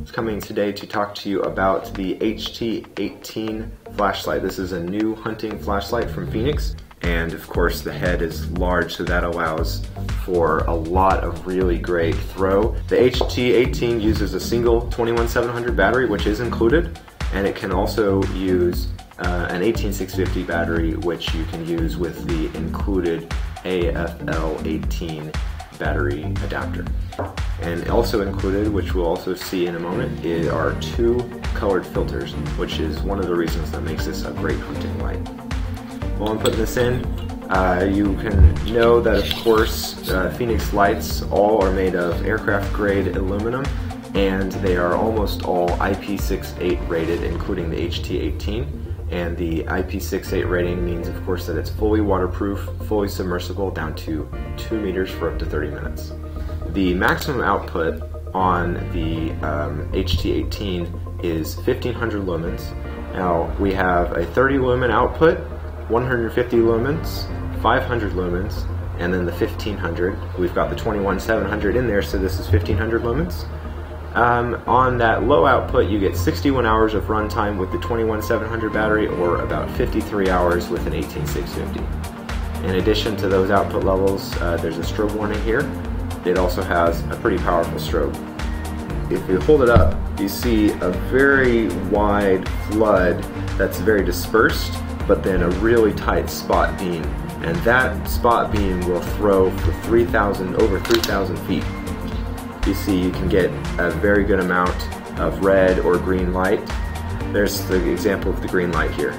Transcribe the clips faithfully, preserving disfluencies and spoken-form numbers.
Coming today to talk to you about the H T eighteen flashlight. This is a new hunting flashlight from Fenix, and of course the head is large, so that allows for a lot of really great throw. The H T eighteen uses a single twenty-one seven hundred battery, which is included, and it can also use uh, an eighteen six fifty battery, which you can use with the included A F L eighteen battery adapter. And also included, which we'll also see in a moment, is are two colored filters, which is one of the reasons that makes this a great hunting light. While I'm putting this in, uh, you can know that of course uh, Fenix lights all are made of aircraft grade aluminum, and they are almost all I P six eight rated, including the H T eighteen. And the I P six eight rating means of course that it's fully waterproof, fully submersible down to two meters for up to thirty minutes. The maximum output on the um, H T eighteen is fifteen hundred lumens. Now we have a thirty lumen output, one hundred fifty lumens, five hundred lumens, and then the fifteen hundred. We've got the twenty-one seven hundred in there, so this is fifteen hundred lumens. Um, on that low output you get sixty-one hours of runtime with the twenty-one seven hundred battery, or about fifty-three hours with an eighteen six fifty. In addition to those output levels, uh, there's a strobe warning here. It also has a pretty powerful strobe. If you hold it up, you see a very wide flood that's very dispersed, but then a really tight spot beam. And that spot beam will throw for three thousand, over three thousand feet. You see you can get a very good amount of red or green light. There's the example of the green light here.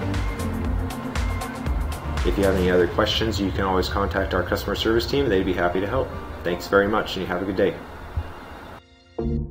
If you have any other questions, you can always contact our customer service team. They'd be happy to help. Thanks very much, and you have a good day.